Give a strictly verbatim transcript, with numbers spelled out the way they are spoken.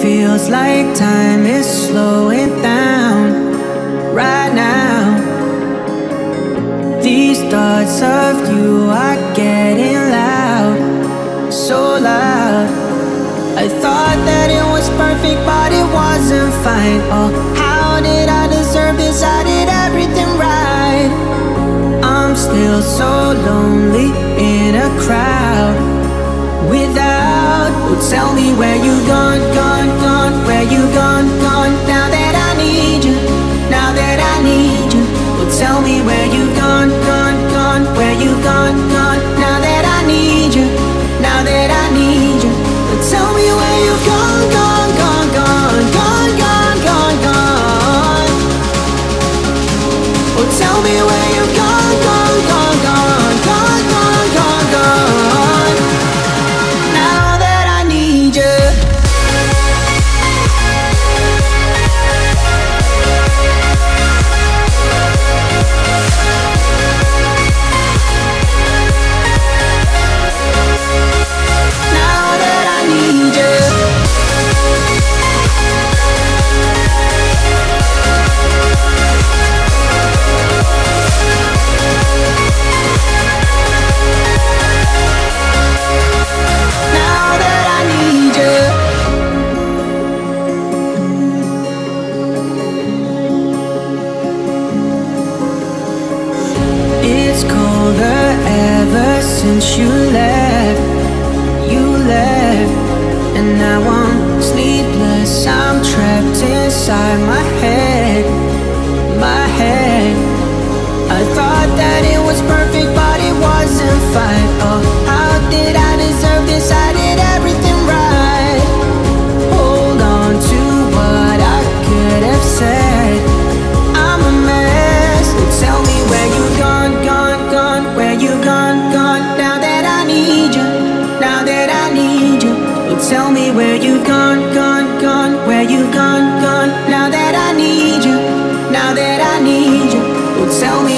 feels like time is slowing down right now. These thoughts of you are getting loud, so loud. I thought that it was perfect, but it wasn't fine. Oh, how did I deserve this? I did everything right. I'm still so lonely in a crowd without. Oh, tell me where you gone, gone, gone. Where you gone, gone. Now that I need you, now that I need you. Oh, tell me where you gone, gone, gone. Where you gone, gone. Now that I need you, now that I need you. Oh, tell me where you gone, gone, gone, gone, gone, gone, gone, gone. Oh, tell me where you gone, gone, gone, gone, gone, gone, gone, gone. Now that I need you. Since you left, you left, and now I'm sleepless. I'm trapped inside my head, my head. I thought that it was perfect, but it wasn't fine. Oh, how did I deserve this? I did everything right. Hold on to what I could have said. I'm a mess. So tell me where you gone, gone, gone. Where you gone, gone. Tell me where you've gone, gone, gone. Where you've gone, gone. Now that I need you, now that I need you. Oh, tell me